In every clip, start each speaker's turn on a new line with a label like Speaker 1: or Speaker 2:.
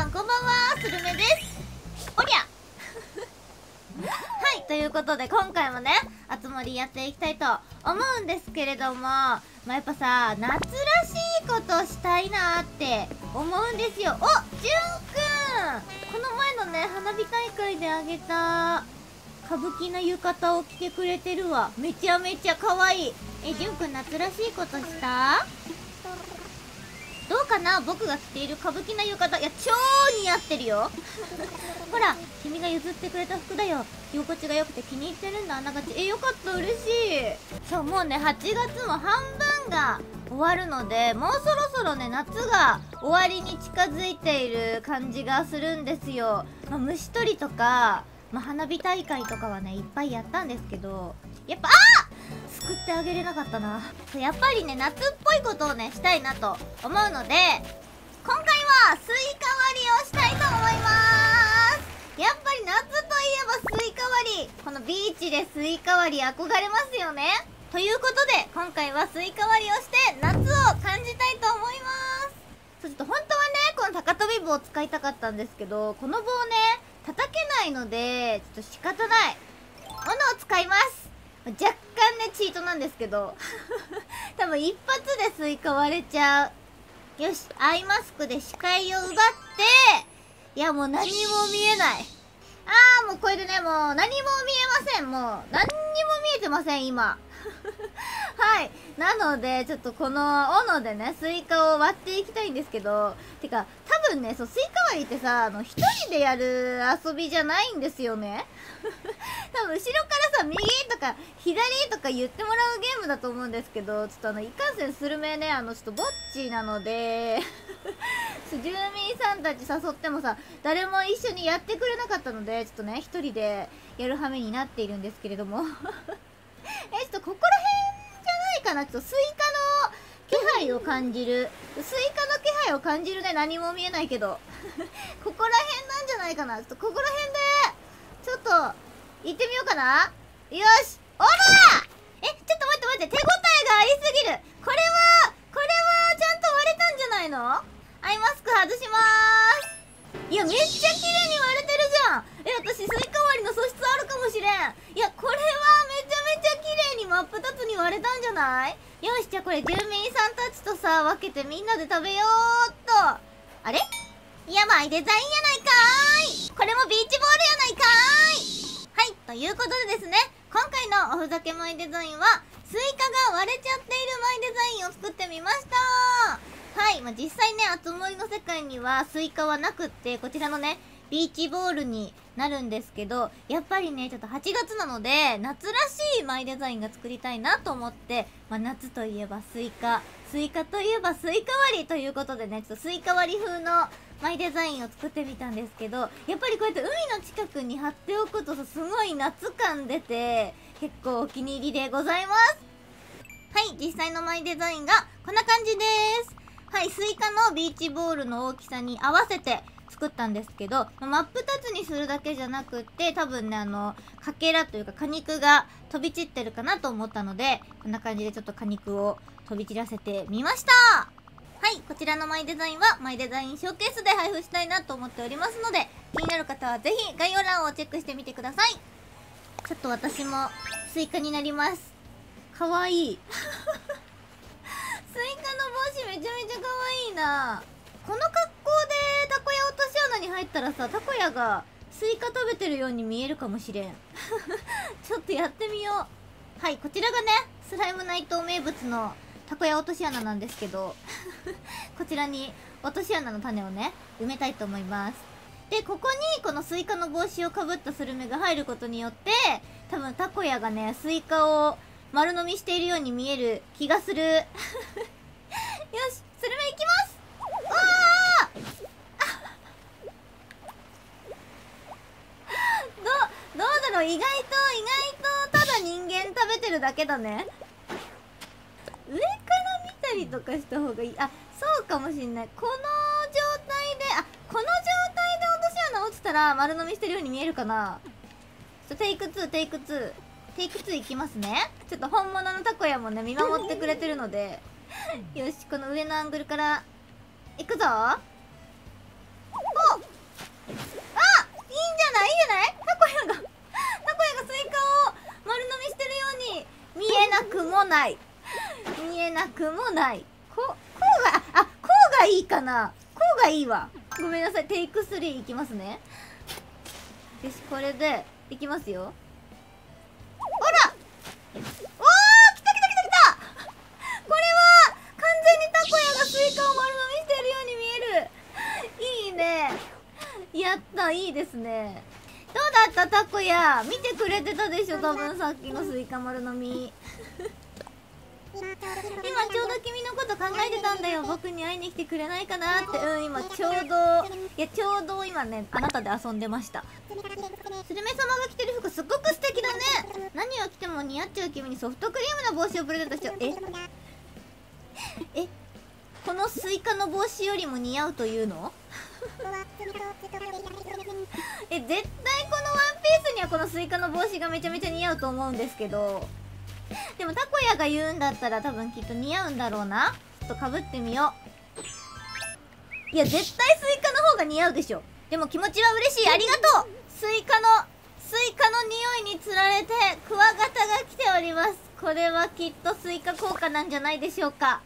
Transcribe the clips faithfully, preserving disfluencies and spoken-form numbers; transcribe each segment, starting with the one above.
Speaker 1: んこんばんは、スルメです。おりゃはい、ということで今回もね、あつ森やっていきたいと思うんですけれども、まあ、やっぱさ、夏らしいことしたいなーって思うんですよ。お、じゅんくん、この前のね、花火大会であげた歌舞伎の浴衣を着てくれてるわ。めちゃめちゃ可愛い。え、じゅんくん夏らしいことした？どうかな、僕が着ている歌舞伎の浴衣。いや、超似合ってるよほら、君が譲ってくれた服だよ。着心地が良くて気に入ってるんだ、あながち。え、よかった、嬉しい。そう、もうね、はちがつも半分が終わるので、もうそろそろね、夏が終わりに近づいている感じがするんですよ。まあ、虫取りとか、まあ、花火大会とかはね、いっぱいやったんですけど、やっぱ、あー救ってあげれなかったな。やっぱりね、夏っぽいことをね、したいなと思うので、今回はスイカ割りをしたいと思います。やっぱり夏といえばスイカ割り。このビーチでスイカ割り憧れますよね。ということで、今回はスイカ割りをして夏を感じたいと思います。ちょっと本当はね、この高跳び棒を使いたかったんですけど、この棒ね、叩けないので、ちょっと仕方ないものを使います。若干ね、チートなんですけど多分一発でスイカ割れちゃう。よし、アイマスクで視界を奪って、いやもう何も見えない。あー、もうこれでね、もう何も見えません。もう何にも見えてません、今はい。なので、ちょっとこの斧でね、スイカを割っていきたいんですけど、てか、多分ね、そう、スイカ割りってさ、あの、一人でやる遊びじゃないんですよね多分後ろからさ、右とか左とか言ってもらうゲームだと思うんですけど、ちょっとあの、いかんせんスルメね、あの、ちょっとぼっちなので住民さんたち誘ってもさ、誰も一緒にやってくれなかったので、ちょっとね、一人でやる羽目になっているんですけれどもえ、ちょっとここら辺じゃないかな。ちょっとスイカの気配を感じる。スイカの気配を感じるね。何も見えないけどここら辺なんじゃないかな。ちょっとここら辺でちょっと行ってみようかな。よし、おらえ、ちょっと待って待って、手応えがありすぎる。これはこれはちゃんと割れたんじゃないの。アイマスク外しまーす。いや、めっちゃ綺麗に割れてるじゃん。え、私スイカ割りの素質あるかもしれん。いや、これはめちゃめちゃ綺麗に真っ二つに割れたんじゃない？よし、じゃあこれ住民さんたちとさ、分けてみんなで食べようっと。あれ？やばいデザインやないかーい。これもビーチボールやないかーい。はい、ということでですね、今回のおふざけマイデザインは、スイカが割れちゃっているマイデザインを作ってみました。はい、まあ、実際ね、あつ森の世界にはスイカはなくって、こちらのね、ビーチボールになるんですけど、やっぱりね、ちょっとはちがつなので、夏らしいマイデザインが作りたいなと思って、まあ、夏といえばスイカ、スイカといえばスイカ割りということでね、ちょっとスイカ割り風のマイデザインを作ってみたんですけど、やっぱりこうやって海の近くに貼っておくとさ、すごい夏感出て、結構お気に入りでございます。はい、実際のマイデザインがこんな感じです。はい、スイカのビーチボールの大きさに合わせて作ったんですけど、真っ二つにするだけじゃなくって、多分ね、あの、かけらというか果肉が飛び散ってるかなと思ったので、こんな感じでちょっと果肉を飛び散らせてみました。はい、こちらのマイデザインはマイデザインショーケースで配布したいなと思っておりますので、気になる方はぜひ概要欄をチェックしてみてください。ちょっと私もスイカになります。かわいいスイカの帽子めちゃめちゃかわいいな。この格好でタコヤ落とし穴に入ったらさ、タコヤがスイカ食べてるように見えるかもしれんちょっとやってみよう。はい、こちらがね、スライムナイト名物のタコヤ落とし穴なんですけどこちらに落とし穴の種をね、埋めたいと思います。で、ここにこのスイカの帽子をかぶったスルメが入ることによって、多分タコヤがね、スイカを丸飲みしているように見える気がするよし、スルメ行きます。わーど、どうだろう。意外と意外とただ人間食べてるだけだね。上から見たりとかした方がいい。あ、そうかもしんない。この状態で、あ、この状態で落とし穴落ちたら丸飲みしてるように見えるかな。ちょ、テイクツー、テイクツー。テイクツーいきますね。ちょっと本物のタコヤもね、見守ってくれてるのでよし、この上のアングルからいくぞ。お、 見えなくもない見えなくもない。ここうがあこうがいいかな。こうがいいわ。ごめんなさい。テイクスリーいきますね。よし、これでいきますよ。ほら、おー、来た来た来た来た。これは完全にタコヤがスイカを丸飲みしているように見える。いいね。やった、いいですね。どうだったタコヤ。見てくれてたでしょ、多分さっきのスイカ丸飲み。今ちょうど君のこと考えてたんだよ。僕に会いに来てくれないかなって。うん、今ちょうど、いやちょうど今ね、あなたで遊んでました。スルメ様が着てる服すっごく素敵だね。何を着ても似合っちゃう君にソフトクリームの帽子をプレゼントしよう。ええこのスイカの帽子よりも似合うというのえ、絶対このワンピースにはこのスイカの帽子がめちゃめちゃ似合うと思うんですけど、でもタコヤが言うんだったら多分きっと似合うんだろうな。ちょっとかぶってみよう。いや絶対スイカの方が似合うでしょ。でも気持ちは嬉しい。ありがとう。スイカのスイカの匂いにつられてクワガタが来ております。これはきっとスイカ効果なんじゃないでしょうか。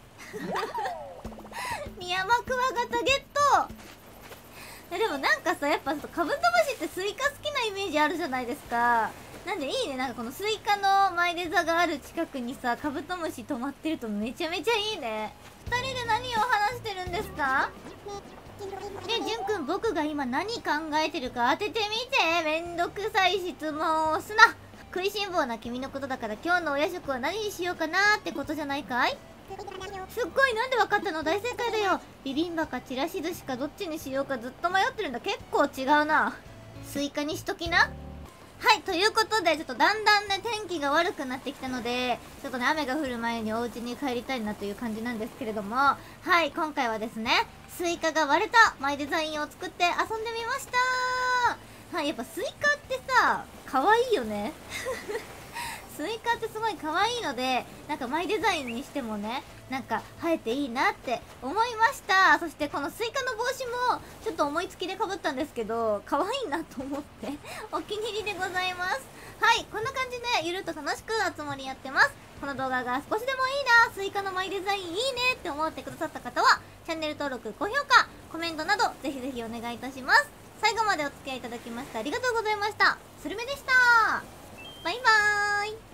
Speaker 1: ミヤマクワガタゲット。えでもなんかさ、やっぱカブトムシってスイカ好きなイメージあるじゃないですか。なんでいいね。なんかこのスイカのマイデザがある近くにさ、カブトムシ止まってるとめちゃめちゃいいね。二人で何を話してるんですか？ね、ジュンくん、僕が今何考えてるか当ててみて。めんどくさい質問をすな。食いしん坊な君のことだから今日のお夜食は何にしようかなーってことじゃないかい？すっごい、なんでわかったの？大正解だよ。ビビンバかちらし寿司かどっちにしようかずっと迷ってるんだ。結構違うな。スイカにしときな。はい、ということで、ちょっとだんだんね、天気が悪くなってきたので、ちょっとね、雨が降る前にお家に帰りたいなという感じなんですけれども、はい、今回はですね、スイカが割れたマイデザインを作って遊んでみました。はい、やっぱスイカってさ、可愛いよね。スイカってすごい可愛いので、なんかマイデザインにしてもね、なんか生えていいなって思いました。そしてこのスイカの帽子もちょっと思いつきで被ったんですけど、可愛いなと思ってお気に入りでございます。はい、こんな感じでゆるっと楽しくあつ森やってます。この動画が少しでもいいな、スイカのマイデザインいいねって思ってくださった方は、チャンネル登録、高評価、コメントなどぜひぜひお願いいたします。最後までお付き合いいただきましてありがとうございました。スルメでした。バイバーイ。